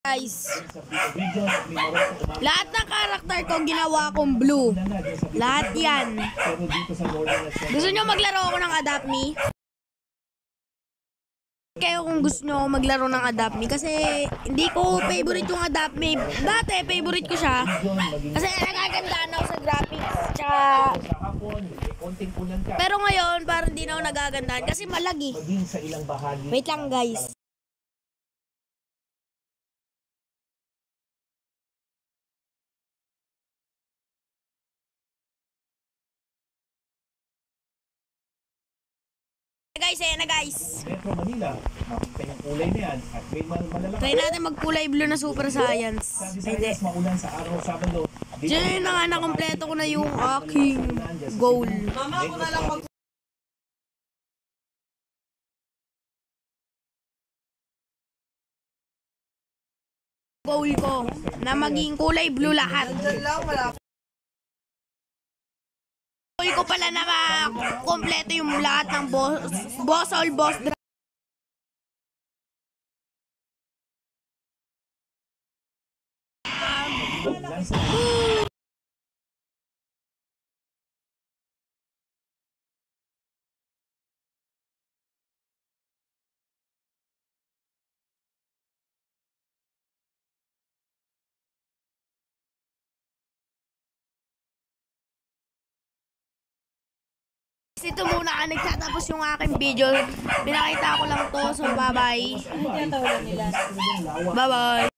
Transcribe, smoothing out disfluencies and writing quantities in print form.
Guys, lahat ng karakter ko ginawa kong blue. Lahat yan. Gusto nyo maglaro ako ng Adapt Me? Kayo kung gusto nyo maglaro ng Adapt Me. Kasi hindi ko favorite yung Adapt Me. Dati favorite ko siya. Kasi nagagandaan ako sa graphics. Tsaka... Pero ngayon parang hindi na ako nagagandaan kasi malagi. Wait lang guys. Guys, ayan na guys. Try natin magkulay blue na Super Saiyan. Hindi. Diyan na nga nakompleto ko na yung aking goal. Mama, ako na lang mag... Goal ko na maging kulay blue lahat. Goal ko pala na kompleto yung lahat ng boss all boss dragon. Ito muna nagtatapos yung aking video. Pinakita ko lang to. So bye bye. Bye bye.